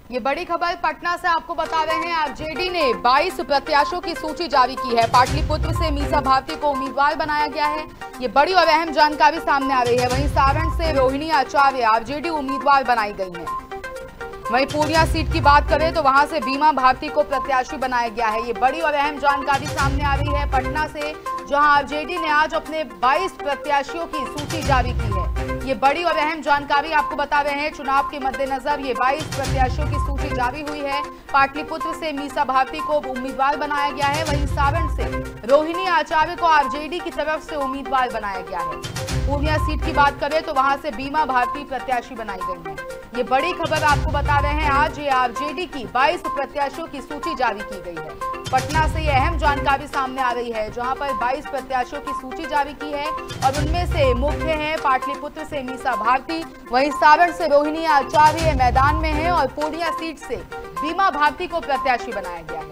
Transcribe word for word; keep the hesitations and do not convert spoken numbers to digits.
ये बड़ी खबर पटना से आपको बता रहे हैं। आरजेडी ने बाईस प्रत्याशियों की सूची जारी की है। पाटलिपुत्र से मीसा भारती को उम्मीदवार बनाया गया है। ये बड़ी और अहम जानकारी सामने आ रही है। वहीं सारण से रोहिणी आचार्य आरजेडी उम्मीदवार बनाई गई हैं। वहीं पूर्णिया सीट की बात करें तो वहां से बीमा भारती को प्रत्याशी बनाया गया है। ये बड़ी और अहम जानकारी सामने आ रही है पटना से, जहां आरजेडी ने आज अपने बाईस प्रत्याशियों की सूची जारी की है। ये बड़ी और अहम जानकारी आपको बता रहे हैं। चुनाव के मद्देनजर ये बाईस प्रत्याशियों की सूची जारी हुई है। पाटलिपुत्र से मीसा भारती को उम्मीदवार बनाया गया है। वहीं सारण से रोहिणी आचार्य को आरजेडी की तरफ से उम्मीदवार बनाया गया है। पूर्णिया सीट की बात करें तो वहां से बीमा भारती प्रत्याशी बनाई गई है। ये बड़ी खबर आपको बता रहे हैं। आज ये आरजेडी की बाईस प्रत्याशियों की सूची जारी की गई है। पटना से ये अहम जानकारी सामने आ रही है, जहां पर बाईस प्रत्याशियों की सूची जारी की है और उनमें से मुख्य हैं पाटलिपुत्र से मीसा भारती, वहीं सारण से रोहिणी आचार्य मैदान में है और पूर्णिया सीट से बीमा भारती को प्रत्याशी बनाया गया है।